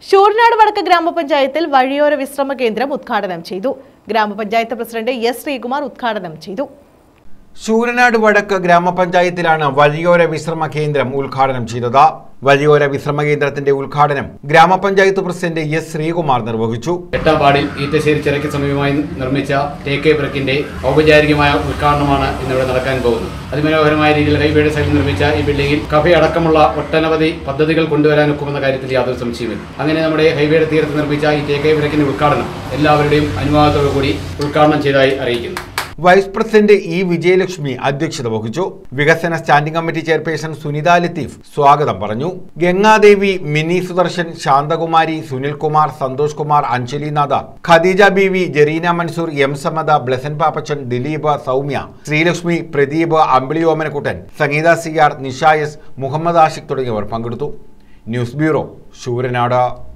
ശൂരനാട് വടക്ക് ഗ്രാമപഞ്ചായത്തിൽ വഴിയോര വിശ്രമ കേന്ദ്രം ഉദ്ഘാടനം ചെയ്തു. ഗ്രാമപഞ്ചായത്ത് പ്രസിഡന്റ് എസ് ശ്രീകുമാർ ഉദ്ഘാടനം ചെയ്തു. ശൂരനാട് വടക്ക് ഗ്രാമപഞ്ചായത്തിലാണ് വഴിയോര വിശ്രമ കേന്ദ്രം ഉദ്ഘാടനം ചെയ്തത്. വഴിയോര വിശ്രമ കേന്ദ്രത്തിന്റെ ഉദ്ഘാടനം ഗ്രാമപഞ്ചായത്ത് പ്രസിഡന്റ് എസ് ശ്രീകുമാർ നിർവഹിച്ചു. 8ാം വാർഡിൽ ഈറ്റശ്ശേരി ചിറയ്ക്ക് സമീപമായി നിർമ്മിച്ച ടേക്ക് ബ്രിക്കിന്റെ ഔപചാരികമായ ഉദ്ഘാടനമാണ് ഇന്നിവിടെ നടക്കാൻ പോകുന്നത്. അതിമനോഹരമായ രീതിയിൽ ഹൈവേയുടെ സൈഡിൽ നിർമ്മിച്ച ഈ ബിൽഡിംഗിൽ കഫേ അടക്കമുള്ള ഒട്ടനവധി പദ്ധതികൾ കൊണ്ടുവരാനൊക്കുമെന്ന കാര്യത്തിൽ യാതൊരു സംശയമില്ല. അങ്ങനെ നമ്മുടെ ഹൈവേയുടെ തീരത്ത് നിർമ്മിച്ച ഈ ടേക്ക് ബ്രിക്കിന്റെ ഉദ്ഘാടനം എല്ലാവരുടെയും അനുവാദത്തോടു കൂടി ഉദ്ഘാടനം ചെയ്തതായി അറിയിക്കുന്നു. വൈസ് പ്രസിഡന്റ് ഇ വിജയലക്ഷ്മി അധ്യക്ഷത വഹിച്ചു. വികസന standing committee chairperson Sunitha Latheef സ്വാഗതം പറഞ്ഞു. ഗംഗാദേവി, മിനി സുദർശൻ, ശാന്തകുമാരി, സുനിൽകുമാർ, സന്തോഷ് കുമാർ, അഞ്ജലിനാഥ, ഖദീജ ബീവി, ജെറീന മൻസൂർ, എം സമത, ബ്ലസൻ പാപ്പച്ചൻ, ദിലീപ്, സൗമ്യ, ശ്രീലക്ഷ്മി, പ്രദീപ്, അമ്പിളി ഓമനക്കുട്ടൻ, സംഗീത സിയാർ, നിഷായസ്, മുഹമ്മദ് ആഷിഖ് തുടങ്ങിയവർ പങ്കെടുത്തു. News bureau, Sooranad.